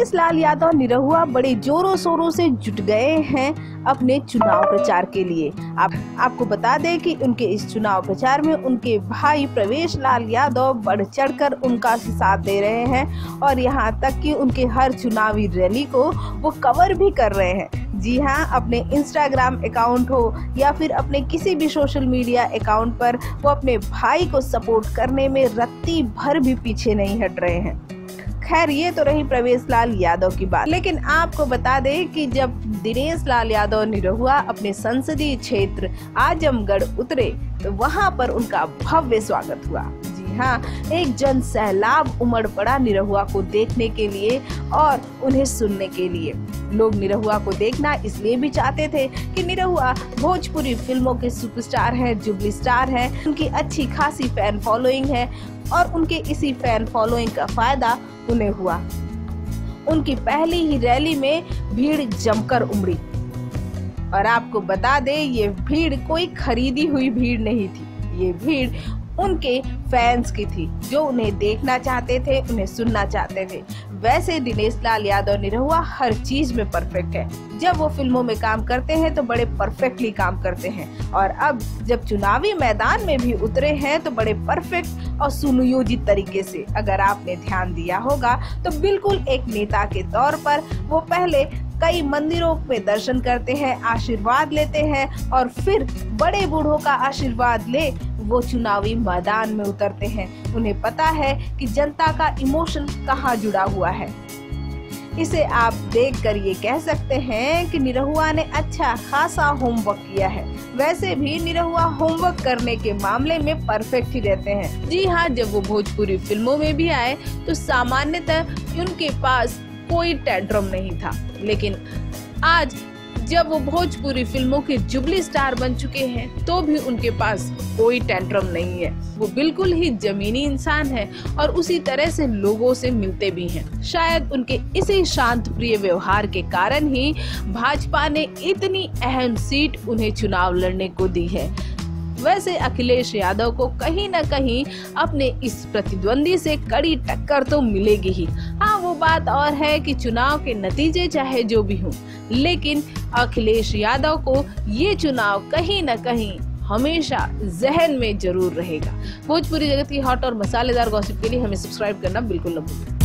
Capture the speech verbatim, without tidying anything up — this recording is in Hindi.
दिनेश लाल यादव निरहुआ बड़े जोरों शोरों से जुट गए हैं अपने चुनाव प्रचार के लिए। आप आपको बता दें कि उनके इस चुनाव प्रचार में उनके भाई प्रवेश लाल यादव बढ़ चढ़कर उनका साथ दे रहे हैं और यहाँ तक कि उनके हर चुनावी रैली को वो कवर भी कर रहे हैं। जी हाँ, अपने इंस्टाग्राम अकाउंट हो या फिर अपने किसी भी सोशल मीडिया अकाउंट पर वो अपने भाई को सपोर्ट करने में रत्ती भर भी पीछे नहीं हट रहे हैं। खैर, ये तो रही प्रवेश लाल यादव की बात, लेकिन आपको बता दें कि जब दिनेश लाल यादव निरहुआ अपने संसदीय क्षेत्र आजमगढ़ उतरे तो वहां पर उनका भव्य स्वागत हुआ। जी हाँ, एक जन सैलाब उमड़ पड़ा निरहुआ को देखने के लिए और उन्हें सुनने के लिए। लोग निरहुआ को देखना इसलिए भी चाहते थे कि निरहुआ भोजपुरी फिल्मों के सुपरस्टार हैं, जुबली स्टार हैं, उनकी अच्छी खासी फैन फॉलोइंग है और उनके इसी फैन फॉलोइंग का फायदा उन्हें हुआ। उनकी पहली ही रैली में भीड़ जमकर उमड़ी और आपको बता दें, ये भीड़ कोई खरीदी हुई भीड़ नहीं थी, ये भीड़ उनके फैंस की थी जो उन्हें देखना चाहते थे, उन्हें सुनना चाहते थे। वैसे दिनेश लाल यादव निरहुआ हर चीज में परफेक्ट है। जब वो फिल्मों में काम करते हैं तो बड़े परफेक्टली काम करते हैं और अब जब चुनावी मैदान में भी उतरे हैं तो बड़े परफेक्ट और सुनियोजित तरीके से। अगर आपने ध्यान दिया होगा तो बिल्कुल एक नेता के तौर पर वो पहले कई मंदिरों में दर्शन करते हैं, आशीर्वाद लेते हैं और फिर बड़े बूढ़ों का आशीर्वाद ले वो चुनावी मैदान में उतरते हैं। उन्हें पता है कि जनता का इमोशन कहाँ जुड़ा हुआ है। इसे आप देखकर ये कह सकते हैं कि निरहुआ ने अच्छा खासा होमवर्क किया है। वैसे भी निरहुआ होमवर्क करने के मामले में परफेक्ट ही रहते हैं। जी हाँ, जब वो भोजपुरी फिल्मों में भी आए तो सामान्यतः उनके पास कोई टेंट्रम नहीं था, लेकिन आज जब वो भोजपुरी फिल्मों के जुबली स्टार बन चुके हैं तो भी उनके पास कोई टेंट्रम नहीं है। वो बिल्कुल ही जमीनी इंसान है और उसी तरह से लोगों से मिलते भी हैं। शायद उनके इसी शांत प्रिय व्यवहार के कारण ही भाजपा ने इतनी अहम सीट उन्हें चुनाव लड़ने को दी है। वैसे अखिलेश यादव को कहीं न कहीं अपने इस प्रतिद्वंदी से कड़ी टक्कर तो मिलेगी ही। हाँ, वो बात और है कि चुनाव के नतीजे चाहे जो भी हों, लेकिन अखिलेश यादव को ये चुनाव कहीं न कहीं हमेशा जहन में जरूर रहेगा। भोजपुरी जगत की हॉट और मसालेदार गॉसिप के लिए हमें सब्सक्राइब करना बिल्कुल न भूलें।